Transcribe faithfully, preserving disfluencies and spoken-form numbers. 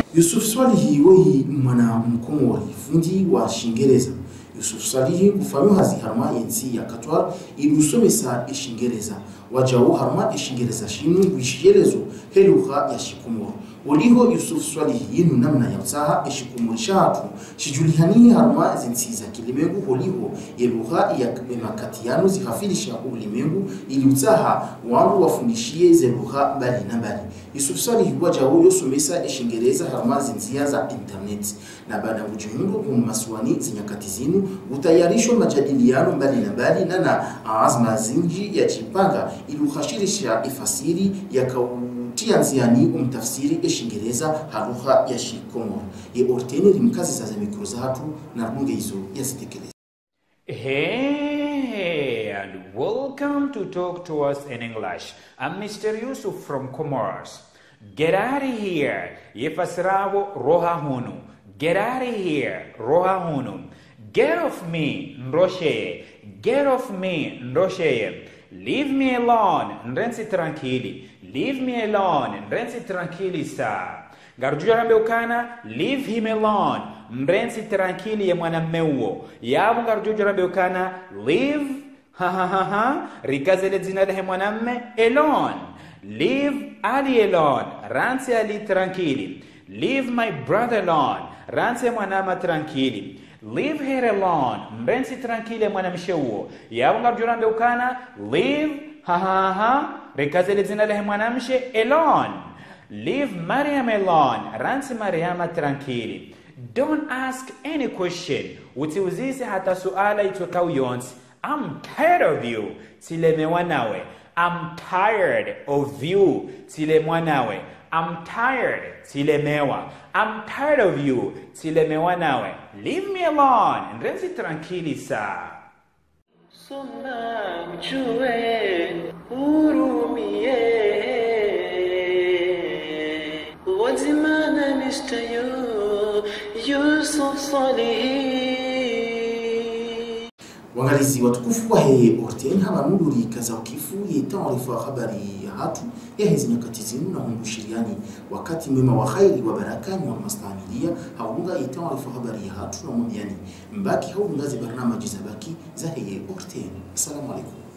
Yusuf Swalihi woi mwana mkomori fundi wa Shingereza. Yusuf Swalihi kufanywa hazi harma yensi ya Katwar ilusomesa Shingereza. Wajao harma Shingereza shinu wishelezo heluha ya Shikomoro. Waliho Yusuf Swalihi yinu namna ya usaha Shikomoro shatu shijulihani harma zensi za kilimengu waliho yeluha ya makatiyano zihafilisha ulimengu ili usaha wangu wafundishie zeluha bali na bali. Yusuf Swalihi wajao yosomesa Shingereza harma zensi za internet na baada kujiunga kwa maswani zinyakati zinu utayarishwa majadiliano mbali na mbali na na azma zinji ya chipanga ili ukhashirisha ifasiri ya kautia nziani umtafsiri Shingereza haruha ya Shikomoro ye orteni rimkazi za mikro za hatu na bunge hizo ya sitekeleza. Hey, and welcome to Talk to Us in English. I'm Mister Yusuf from Comoros. Get out of here. Yefasrawo roha hunu. Get out of here. Roha hunu. Get off me, Ndrosheye. Get off me, Ndrosheye. Leave me alone, Ndrensi tranquili. Leave me alone, Ndrensi tranquili sa. Garjuja rambeukana, leave him alone, Ndrensi tranquili ya mwanamume huo. Yabu garjuja rambeukana, leave, ha ha ha ha, rikazele zina lehe mwanamume, alone. Leave Ali alone, ransi Ali tranquili. Leave my brother alone, ransi mwanama tranquili. Leave her alone, mrensi tranquile mwanamshe huo. Yabu garjuja rambeukana, leave, ha ha ha, rikazele zina lehe mwanamshe, alone. Leave Mariam alone, ransi Mariama tranquili. Don't ask any question. Utiuzise hata suala itokau yonsi. I'm tired of you, sile wanawe. I'm tired of you, sile wanawe. I'm tired, sile mewa. I'm tired of you, sile wanawe. Leave me alone, renzi tranquili sa. Soma mjue urumie. Wazimana Mister Yusuf Swalihi. Wangalizi watukufu wa hee orten hama nuduri kaza ukifu ye taarifa habari ya hatu ya hezi nyakati zinu na hundu shiriani wakati mwema wa khairi wa barakani wa mastamilia haunga ye taarifa habari ya hatu na mwambiani mbaki haunga zi barnama jizabaki za hee orten. Assalamu alaikum.